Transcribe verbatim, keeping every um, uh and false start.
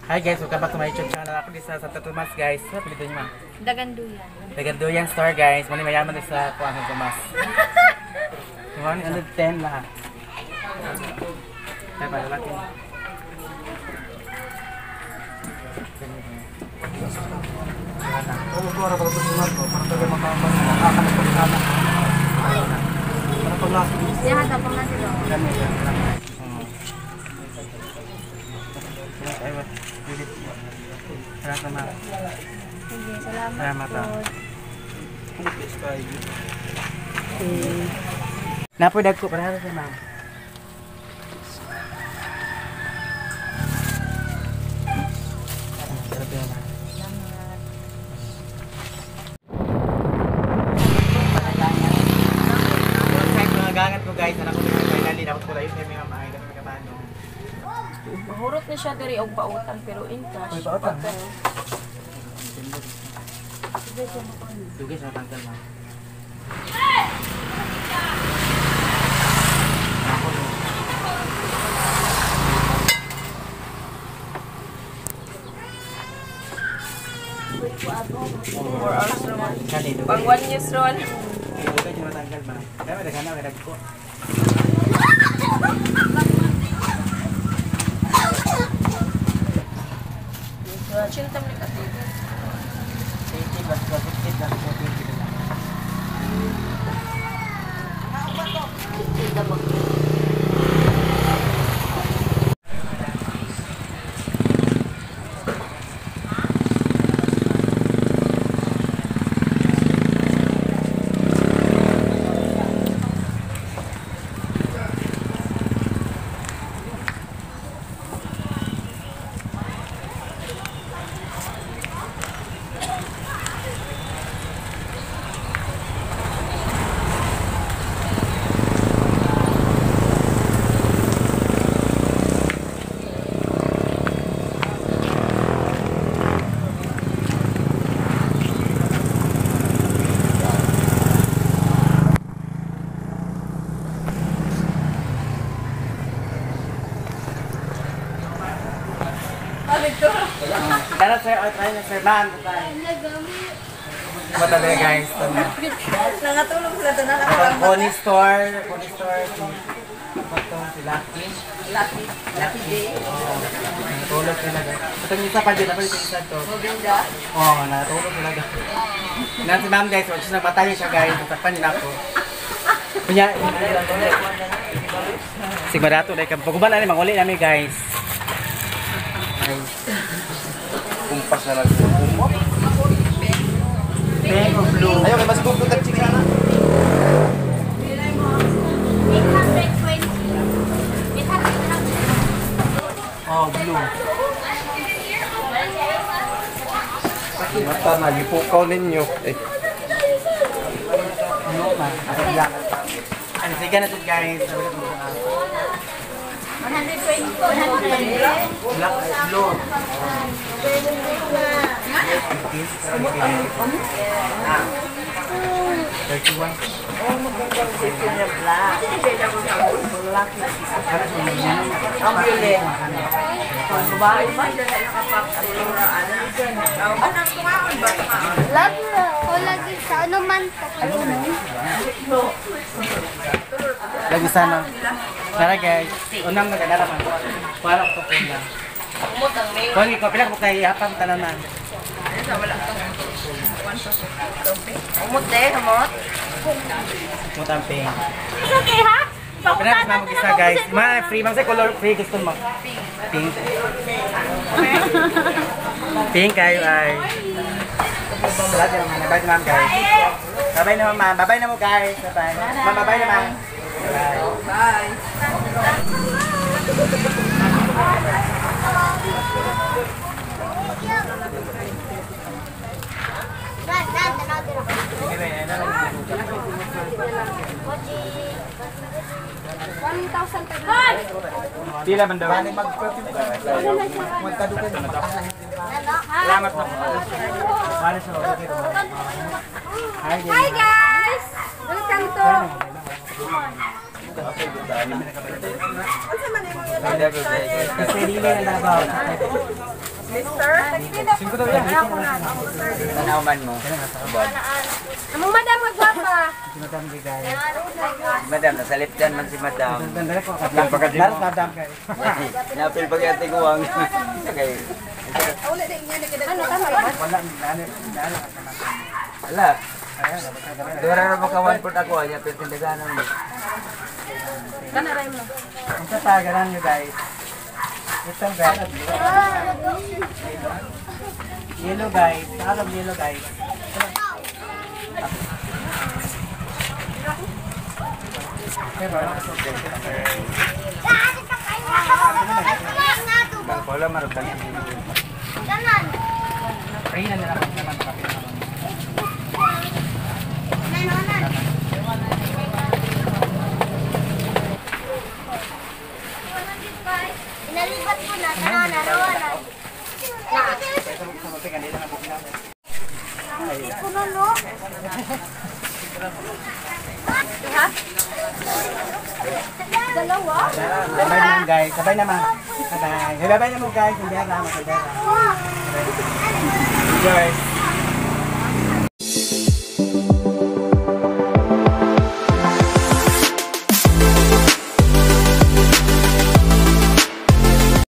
Hi guys, welcome back to my YouTube channel. Ako di sa Santo Tomas guys. Ano pilito niyo ma? Daganduyan. Daganduyan store guys. Mali mayaman din sa Kuan Santo Tomas. one hundred ten lahat. Kaya pala laki. Ano ko ara para tusunan ko para tayo makapas makakan ng pagkana. Para paglaki. Siya hata pa nga sila. Kami yan. Ayun. Salamat. Sige, salamat. Salamat. po. Napoy dagko para sa ma'am. Gangat ko guys, anak ko na finally dapat ko layo kay mga maaga sa kabano. Mahurot na siya diri og pautan pero in cash. May pautan, ha? Okay. Dugay sa tangkal ma. four hours naman. Kani dugay. Pang one years ron. Dugay sa tangkal ma. Kaya may daghan na may dagko. Chintam ni kasi. eighty plus fifty plus forty lang. Tara sir, ay try na sir, ma'am. Mata na guys. Nangatulog sila doon na Ang Pony Store, Pony Store, si Patong, si Lucky. Lucky, lucky day. Natulog sila guys. Ito yung isa pa din, ako yung isa to. Movinda. Oo, natulog sila guys. Yan si ma'am guys, huwag siya nagbatay siya guys, nasapan nila ako. Kunya, sigmadato dahil kang pagkuban na manguli namin guys. Kumpas na lang yung kumot. Pink or blue? Ayaw, kaya mas gugod ang chika na. Oh, blue. Mata na, lipukaw ninyo. Eh, Ano ma? Ako lang. Ano, sige na ito guys. one twenty. one twenty. Black ay blue. thirty-one. Ang violet. Ang babae pa siya na nakapag-aluraan. Anong kumaon ba? Love ko lagi sa ano man to. Lagi sana. Tara guys. Unang nagdala man. Para ko po lang. Umot ang may. Kung ikaw pila ko kay apang tananan. Umot eh, umot. Mutang pink. It's okay ha? Pila ko na mag-isa guys. Ma, free man sa color free gusto mo. Pink. Pink kayo ay. Salamat naman. Bye naman guys. Bye naman ma'am. Bye na mo guys. Bye. Ma'am, bye naman. Bye. Dad, dad, another. one thousand five hundred. Pila man daw. Salamat po. Para sa Hi guys. Hi guys! Welcome to Kasi hindi na nabaw. Mister? Singko daw yan. Tanawan mo. Among madam, magwapa. Si Madam kay guys. Madam, nasa left dyan man si Madam. Dandala ko. Lahat Madam guys. Napil pag yung tiguang. Okay. Ano, tama ba? Wala, nalo, nalo ka naman. Ala. Dura na makawan po ako. Ay, napil tindagan mo. Kanaray mo. Ang tatagalan nyo guys. Ito guys. Yellow guys. Nakakab yellow guys. Bang pala marutan yan. Ganon. Pray na nila kung naman kapit naman. Nanonan. Inalibat ko na. Tanaw na. Rawanan. Sa mapigan nila na bukina. Kuno no. Dalawa? Sabay naman guys. Sabay naman. Sabay. Sabay naman guys. Hindi ako naman. Sabay. Guys.